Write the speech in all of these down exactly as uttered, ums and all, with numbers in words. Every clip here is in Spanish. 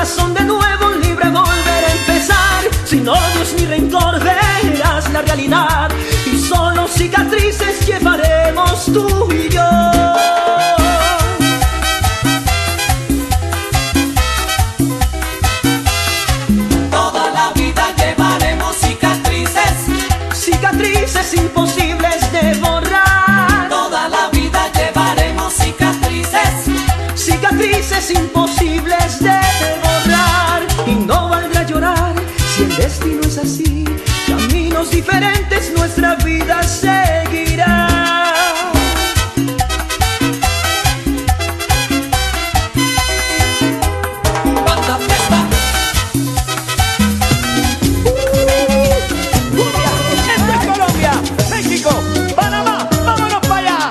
corazón de nuevo, libre volver a empezar. Sin odios ni rencor verás la realidad, y solo cicatrices llevaremos tú y yo. Toda la vida llevaremos cicatrices, cicatrices imposibles de borrar. Toda la vida llevaremos cicatrices, cicatrices imposibles de borrar. Y no valdrá llorar si el destino es así, caminos diferentes nuestra vida seguirá. Banda Fiesta. Esto es Colombia, México, Panamá, vámonos para allá.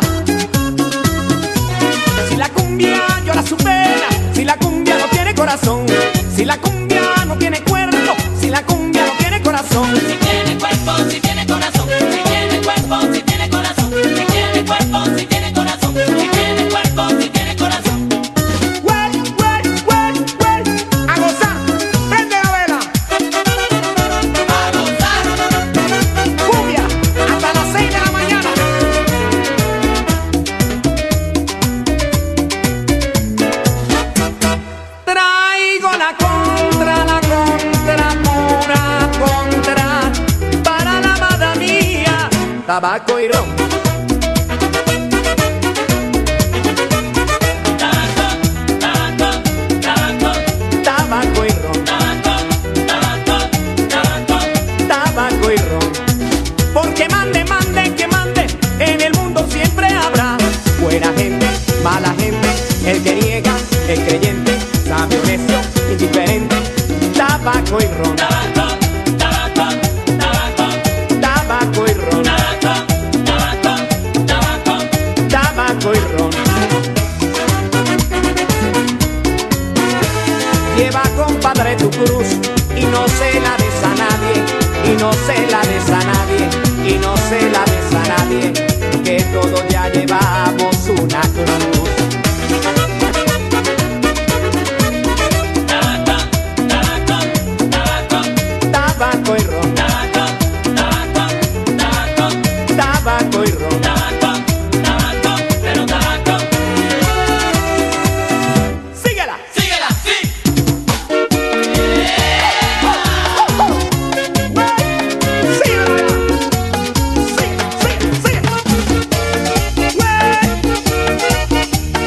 Si la cumbia llora su pena, si la cumbia no tiene corazón, si la cumbia no tiene cuerpo, si la cumbia no tiene corazón. Si tiene cuerpo, si tiene corazón, si tiene cuerpo, si tiene corazón, si tiene cuerpo, si tiene corazón, si tiene cuerpo, si tiene corazón. Güey, güey, güey, güey, a gozar, prende la vela. A gozar, Cumbia, hasta las seis de la mañana. Traigo la contra, la contra, pura contra, para la amada mía, tabaco y ron. tabaco, tabaco, tabaco, Tabaco y ron, tabaco, tabaco, tabaco. tabaco y ron. Porque mande, mande, que mande, en el mundo siempre habrá buena gente, mala gente, el que niega, el creyente, sabio, necio, indiferente. Tabaco y ron, Tabaco, tabaco, tabaco, tabaco y ron, tabaco, tabaco, tabaco. tabaco y ron. Lleva, compadre, tu cruz y no se la des a nadie, y no se la des a nadie, y no se la des a nadie, que todos ya llevamos una cruz. Tabaco, tabaco, tabaco, Tabaco y ron, tabaco, tabaco, tabaco, tabaco y ron. tabaco, tabaco, pero tabaco. Síguela. Síguela, sí. Síguela. Sigue, sigue, sigue. Güey.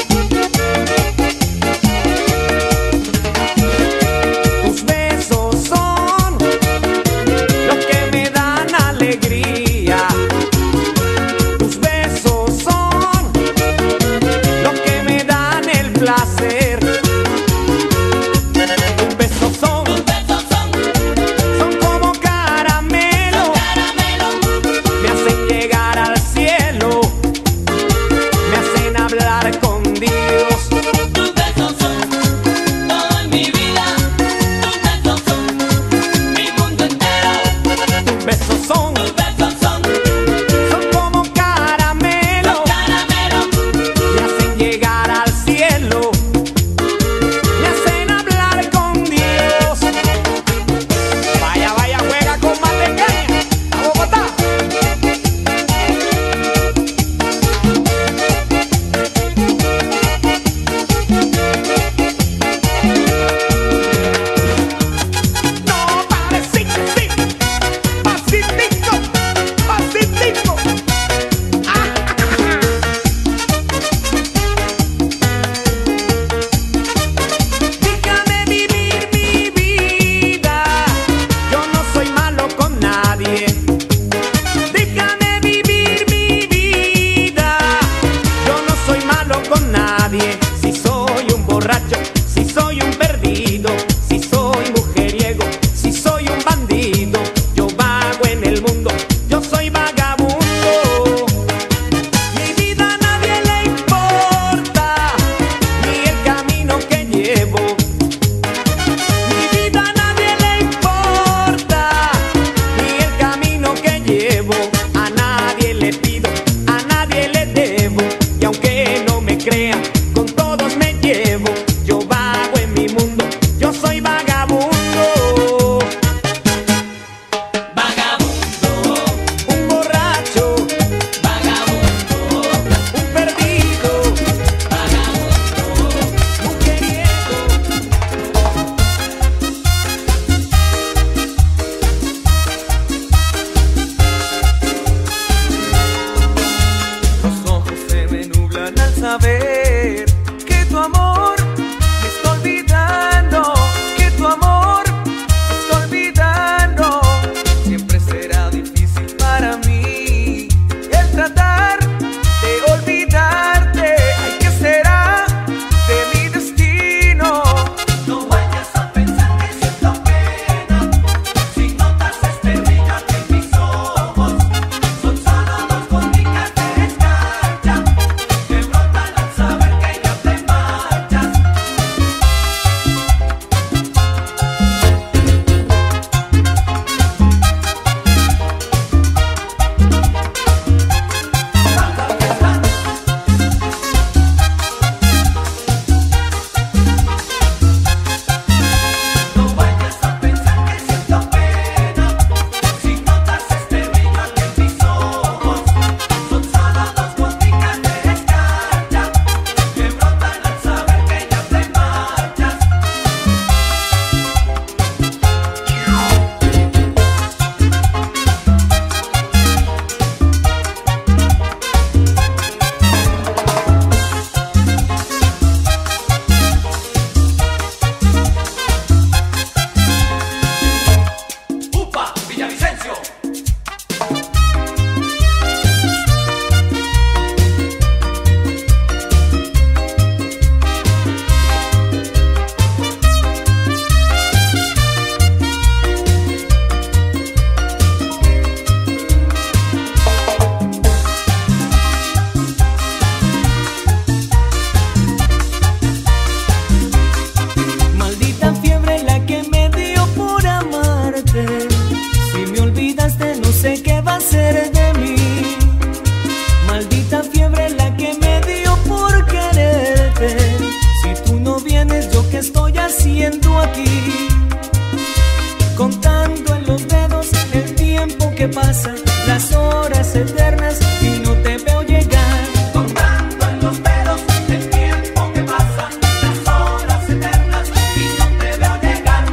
que pasan las horas eternas y no te veo llegar. Contando en los dedos el tiempo que pasa, las horas eternas y no te veo llegar.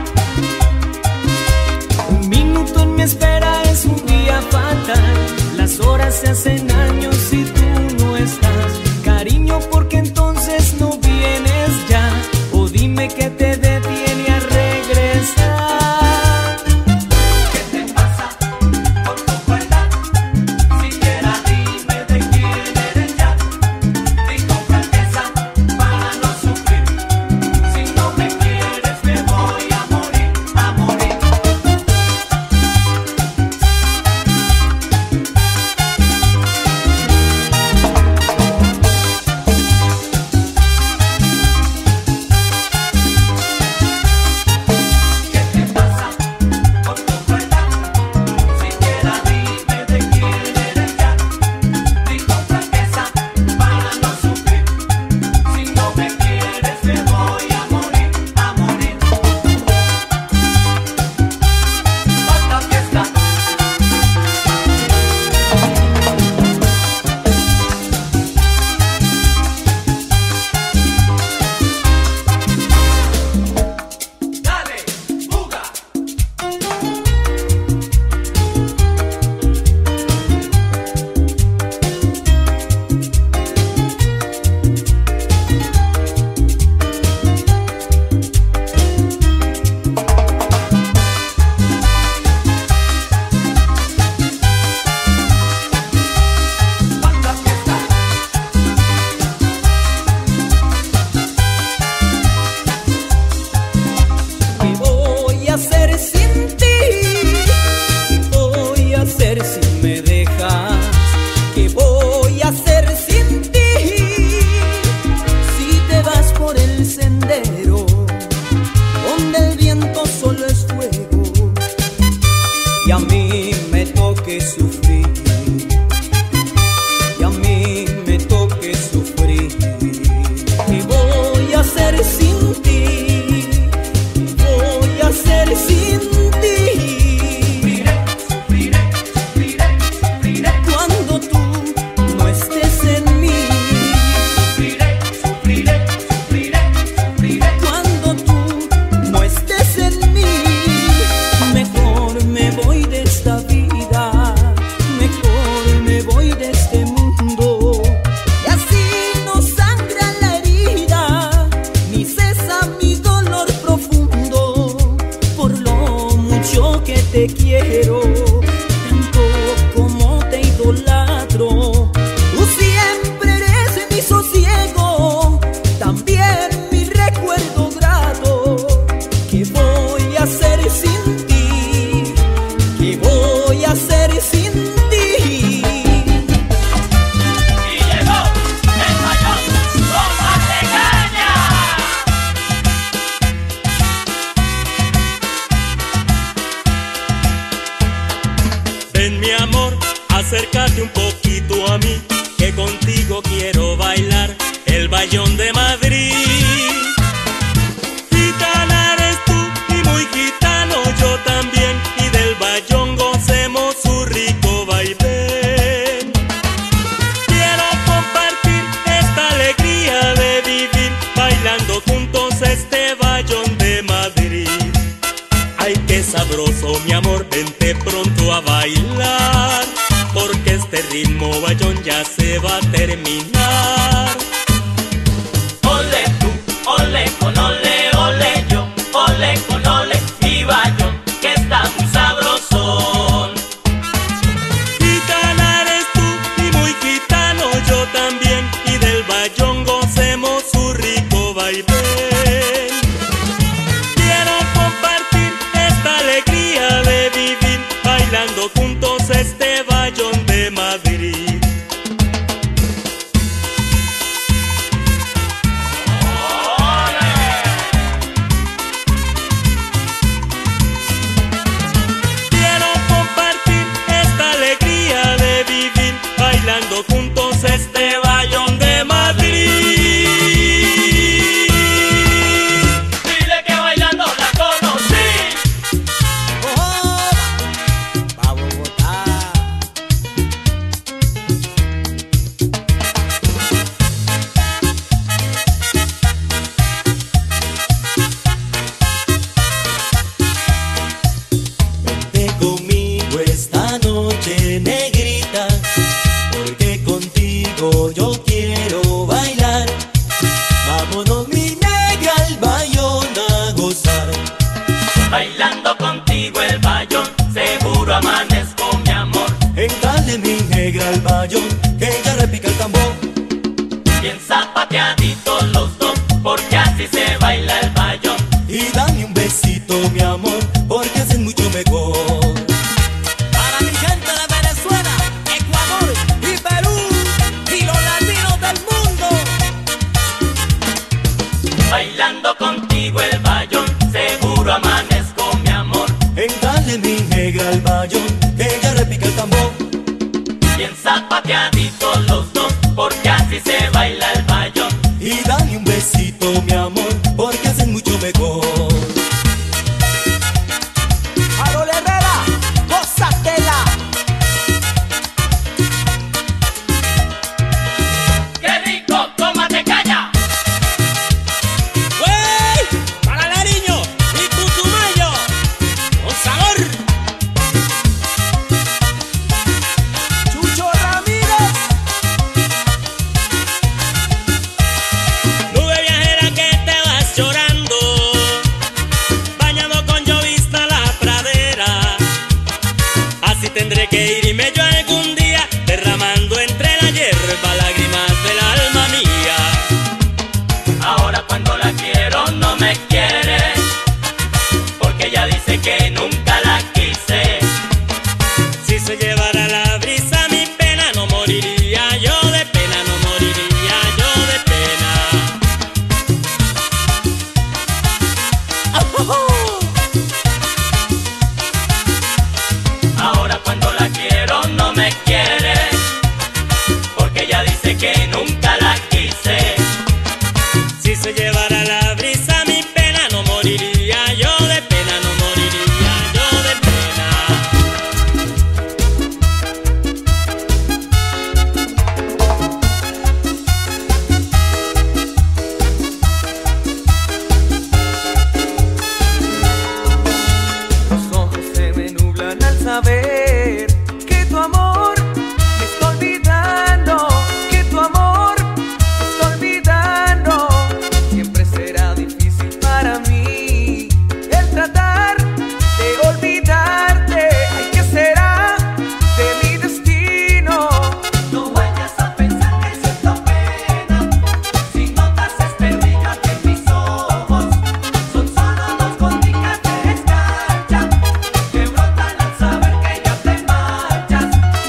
Un minuto en mi espera es un día fatal. Las horas se hacen años y tú no estás. Cariño, ¿por qué entonces no vienes ya? O dime qué te detiene a regresar. ¿Qué te pasa con tu verdad? Siquiera dime de quién eres ya. Di con franqueza para no sufrir. Si no me quieres me voy a morir, a morir. ¿Qué te pasa con tu verdad? Siquiera dime de quién eres ya. Di con franqueza para no sufrir. Si no me quieres me voy a morir, a morir. Falta fiesta. Dale, fuga. Falta fiesta. ¿Qué voy a hacer sin ti? ¿Qué voy a hacer si me dejas? ¿Qué voy a hacer sin ti? Si te vas por el sendero donde el viento solo es fuego y a mí me toque sufrir, y a mí me toque sufrir. ¿Qué voy a hacer sin ti? Voy a hacer sin ti. Sufriré, sufriré, sufriré, sufriré. Cuando tú no estés en mí, Sufriré, sufriré, sufriré, sufriré. cuando tú no estés en mí, mejor me voy de esta vida, mejor me voy de este mundo. Y así no sangra la herida, ni cesa mi dolor profundo. Por lo mucho que te quiero, tanto como te idolatro, tú siempre eres mi sosiego, también mi recuerdo grato. ¿Qué voy a hacer sin ti? ¿Qué voy a hacer sin ti? Y llegó el mayor con más de caña. Ven mi amor, acércate un poquito a mí, que contigo quiero bailar el bayón de Madrid. Gitana eres tú y muy gitano yo también, y del bayón gocemos su rico vaivén. Quiero compartir esta alegría de vivir, bailando juntos este bayón de Madrid. Ay, qué sabroso, mi amor, vente pronto a bailar, porque este ritmo bayón ya se va a terminar. Ole tú, ole con ole, ole yo, ole con ole, mi bayón, que está muy sabrosón. Gitana eres tú y muy gitano yo también, y del bayón gocemos su rico vaivén. Quiero compartir esta alegría de vivir, bailando juntos este bayón de Madrid. Quiero compartir esta alegría de vivir, bailando juntos este bayón de Madrid. Dile que bailando la conocí. Oh, pa' Bogotá. Bailando contigo el bayón, seguro amanezco mi amor. Entrale mi negra al bayón, que ya repica el tambor. Bien zapateaditos los dos, porque así se baila el bayón. Y dame un besito, mi amor, porque haces mucho mejor. Para mi gente de Venezuela, Ecuador y Perú y los latinos del mundo. Bailando contigo el bayón, seguro amanezco mi amor. Entrale mi negra al bayón, que ya repica el tambor. Bien zapateaditos los dos, porque así se baila el bayón. Y dame un besito, mi amor, porque haces mucho mejor. Harold Herrera, gózatela. ¡Qué rico! ¡Tómate caña! ¡Wey! Para Nariño y Putumayo, con sabor. Chucho Ramírez. Nube viajera que te vas llorando, bañado con llovizna la pradera. Así tendré que irme yo algún día, derramando entre la hierba lágrimas del alma mía. Ahora cuando la quiero no me quiere, porque ella dice que nunca la quise. Si se llevara la brisa mi pena, no moriría yo de pena, no moriría yo de pena. Ahora cuando la quiero no me quiere, porque ella dice que nunca la quise. Si se llevara la brisa mi pena, no moriría yo de pena, no moriría yo de pena. Los ojos se me nublan al saber que tu amor me está olvidando, que tu amor me está olvidando. Siempre será difícil para mí el tratar de olvidarte. Ay, ¿qué será de mi destino? No vayas a pensar que siento pena, si notas este brillo aquí en mis ojos. Son solo dos goticas de escarcha que brotan al saber que ya te marchas.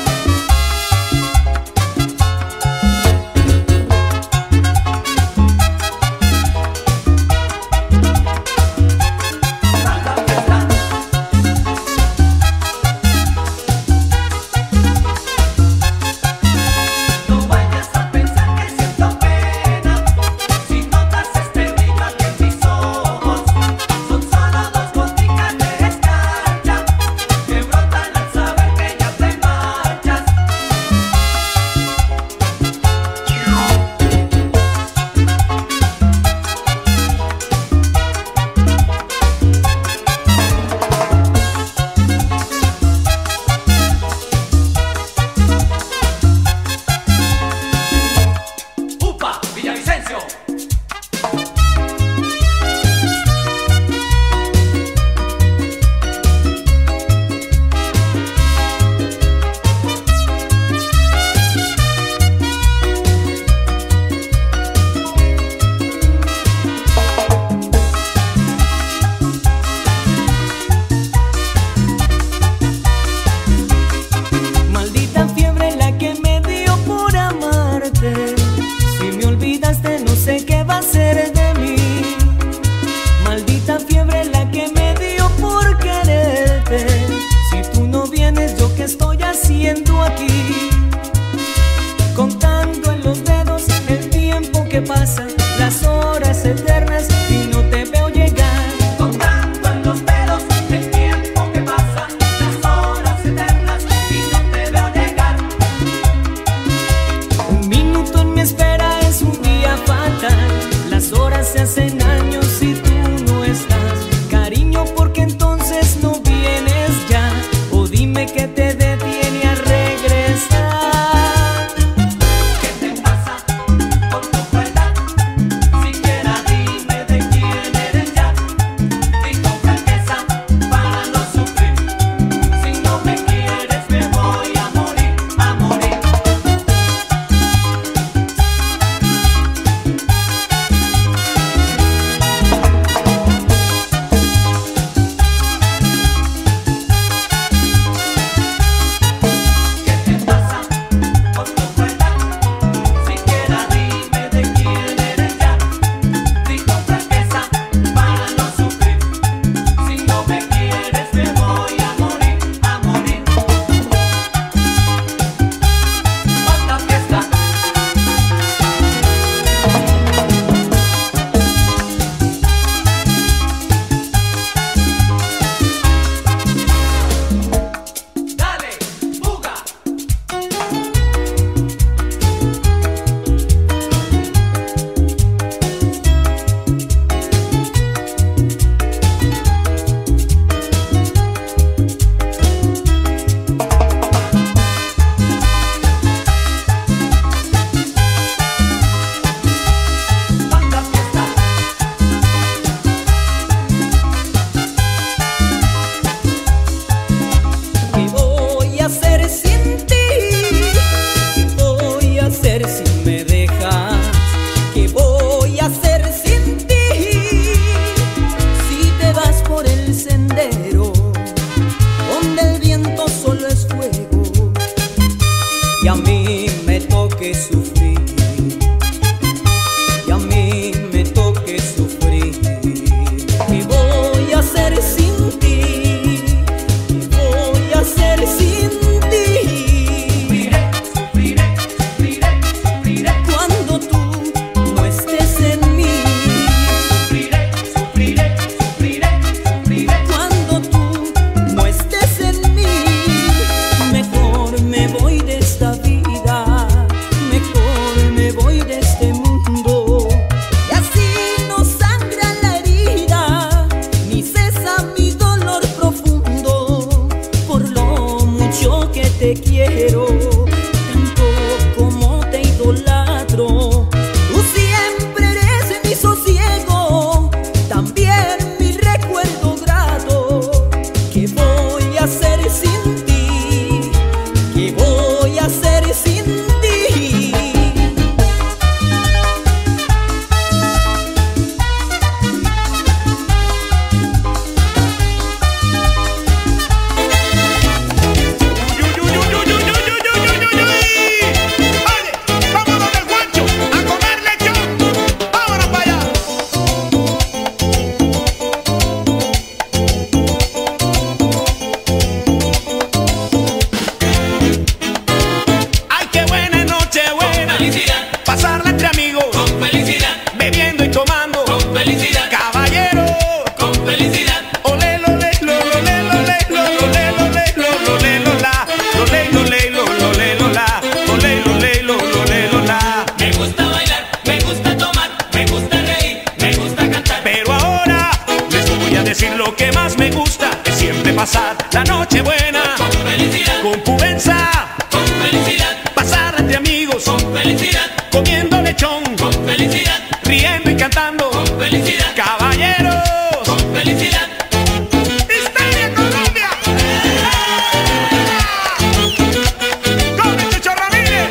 No vayas a pensar que siento pena, si notas este brillo aquí en mis ojos. Son solo dos goticas de escarcha que brotan al saber que ya te marchas. ¡Upa! ¡Villavicencio! Maldita fiebre la que me dio por amarte. Si me olvidaste no sé qué va a ser de mí. Maldita fiebre la que me dio por quererte. Si tú no vienes, ¿yo qué estoy haciendo aquí? Contando en los dedos el tiempo que pasa, las horas eternas y no te veo llegar. Contando en los dedos el tiempo que pasa, las horas eternas y no te veo llegar. Un minuto en mi espera es un día fatal. Las horas se hacen años y tú no estás. Cariño, ¿por qué entonces no vienes ya? O dime qué te detiene a regresar. ¿Qué te pasa con tu crueldad? Siquiera dime y a mí me toque sufrir, y a mí me toque sufrir. ¿Qué voy a hacer sin ti? ¿Qué voy a hacer sin ti? Sufriré, sufriré, sufriré, sufriré. Cuando tú no estés en mí. Sufriré, sufriré, sufriré, sufriré. Cuando tú no estés en mí, mejor me voy de esta vida, mejor me voy de este mundo. Y así no sangra la herida, ni cesa mi dolor profundo. Por lo mucho que te quiero, tanto como te idolatro, tú siempre eres mi sosiego, también mi recuerdo grato. ¿Qué voy a hacer sin ti? ¿Qué voy a hacer sin ti? Oye, vámonos del guancho a comer lechón. Vámonos para allá. Ay, qué buena noche, buena. Felicidad, Pasarla entre amigos, con felicidad, bebiendo y tomando. con felicidad, Caballero, con felicidad. ole, lole, lole, lole, lole, lole, lole, lola, lole, lole, lole, lola, ole, lole, lole, lola. Me gusta bailar, me gusta tomar, me gusta reír, me gusta cantar. Pero ahora les voy a decir lo que más me gusta, es siempre pasar la noche buena, Con felicidad, con pubenza, con felicidad, pasar entre amigos, con felicidad, comiendo lechón, con felicidad, riendo y cantando. con felicidad, Caballeros, con felicidad. ¡Histeria Colombia! ¡Con el Chucho Ramírez!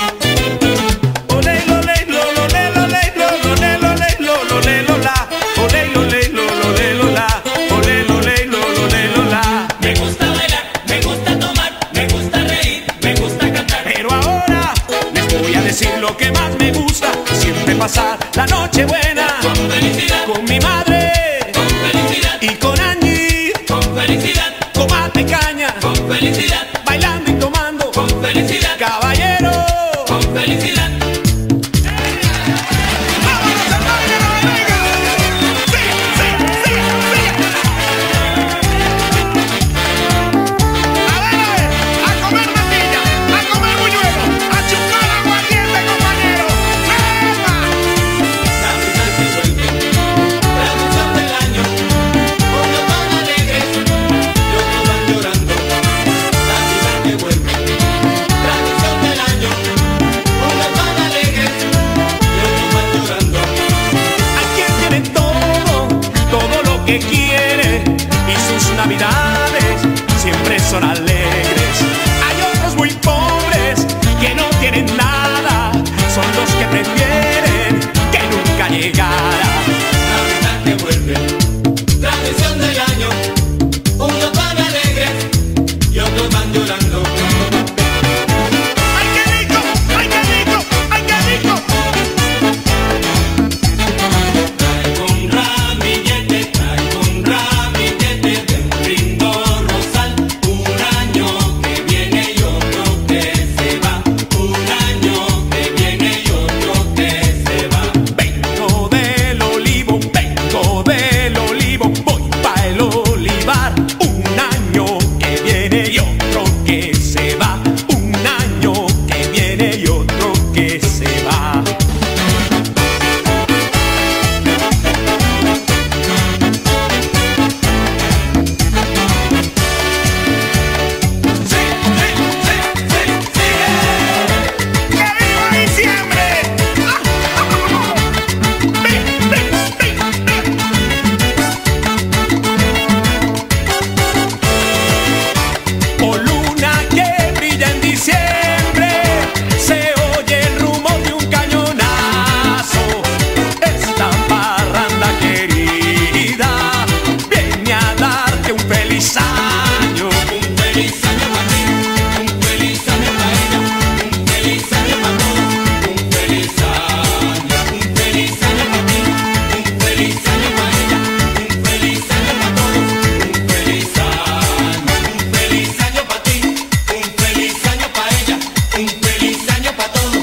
Ole, lole, lole, lole, lole, lole, lole, lola, ole, lole, lole, lola, ole, lole, lole, lola. Me gusta bailar, me gusta tomar, me gusta reír, me gusta cantar. Pero ahora les voy a decir lo que más me gusta, siempre pasar la noche buena, Con felicidad, con mi madre con felicidad, y con Angie, con felicidad, con mate y caña, con felicidad, bailando y tomando. con felicidad, Caballero, con felicidad. vámonos al baile, Rodrigo. Sí, sí, sí, sí. A ver, a ver, a comer natilla, a comer buñuelo, a chupar aguardiente, compañero. ¡Epa! La brisa que vuelve, tradición del año. Unos van alegres y otros van llorando. La brisa que vuelve, tradición del año. Unos van alegres y otros van llorando. Hay quien tiene todo, todo lo que quiere y sus navidades siempre son alegres. Hay otros muy pobres que no tienen nada, son los que prefieren que nunca llegara. La brisa que vuelve, tradición del año. Unos van alegres y otros van llorando. ¡Ay, qué rico! ¡Ay, qué rico! ¡Ay, qué rico! Traigo un ramillete, traigo un pa' todo.